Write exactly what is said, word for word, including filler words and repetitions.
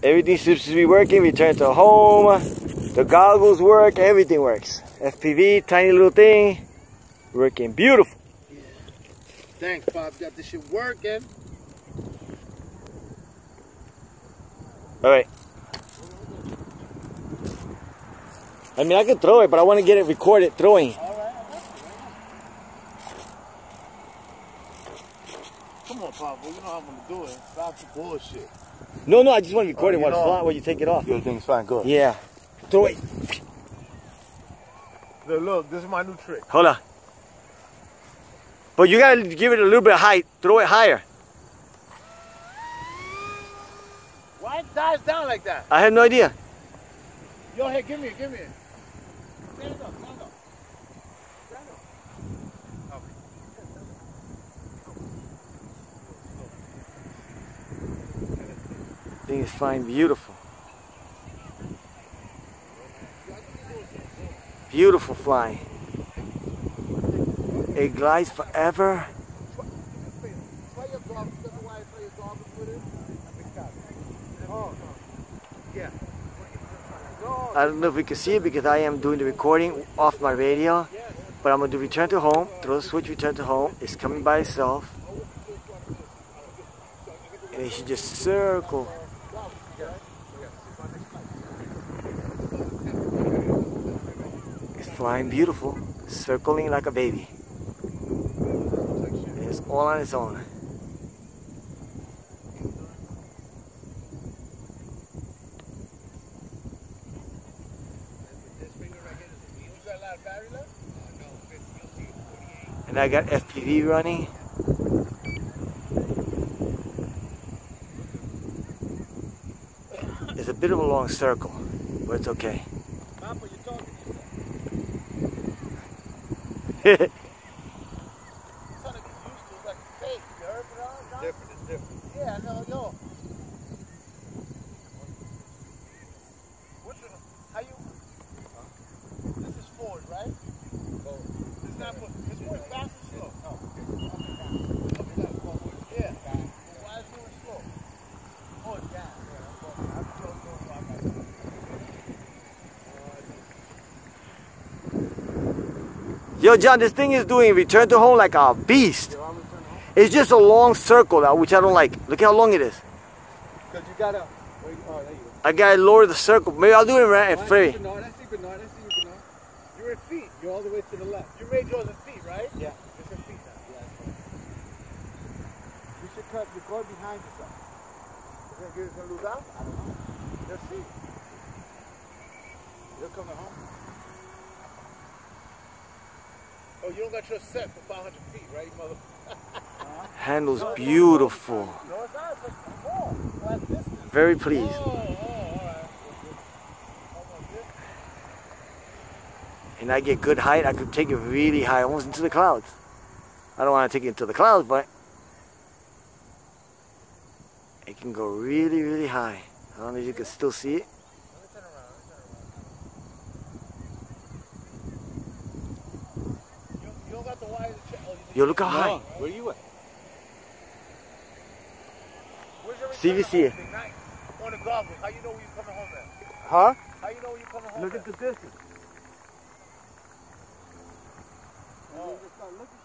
Everything seems to be working. Return to home. The goggles work. Everything works. F P V, tiny little thing. Working beautiful. Yeah. Thanks, Bob. Got this shit working. Alright. I mean, I can throw it, but I want to get it recorded throwing. Come on, Papa. You know how I'm going to do it. Stop the bullshit. No, no, I just want to record oh, it while it's know. flying, while you take it off. Everything's fine. Good. Yeah. Throw it. Look, look, this is my new trick. Hold on. But you got to give it a little bit of height. Throw it higher. Why it dies down like that? I have no idea. Yo, hey, give me it, give me it. Stand up, stand up. Stand up. Okay. Thing is fine, beautiful. Beautiful flying. It glides forever. I don't know if we can see it because I am doing the recording off my radio, but I'm going to do return to home, throw the switch, return to home. It's coming by itself. And it should just circle. It's flying beautiful, circling like a baby. And it's all on its own. And I got F P V running. It's a bit of a long circle, but it's okay. Papa, you're talking to Different, it's different. Yeah, no, yo. Which one? How you? Huh? This is forward, right? Oh. This is not. This is moving fast or slow? No. Up and down. Forward. Yeah. Why is it moving slow? Oh, it's down. Yeah, I'm slow, slow, slow. Yo, John, this thing is doing return to home like a beast. It's just a long circle now, which I don't like. Look how long it is. Because you gotta. Wait, oh, there you go. I gotta lower the circle. Maybe I'll do it right at free. No, that's even not. That's even not. You're in feet. You're all the way to the left. You made yours in feet, right? Yeah. It's in feet now. Yeah, that's right. You should cut. You're going behind yourself. Is that good? Is gonna lose out? I don't know. Let's see. You're coming home. Oh, you don't got your set for five hundred feet, right, mother? Handles beautiful. No, it's not. It's like more. Like distance. Very pleased. Oh, oh, all right. Almost this. And I get good height. I could take it really high, almost into the clouds. I don't want to take it into the clouds, but it can go really, really high. I don't know if you can still see it. Yo, look how high. No. Where you at? See if you see it. On the goggles. How you know when you're coming home at? Huh? How you know when you're coming home Look at? at the distance. Oh.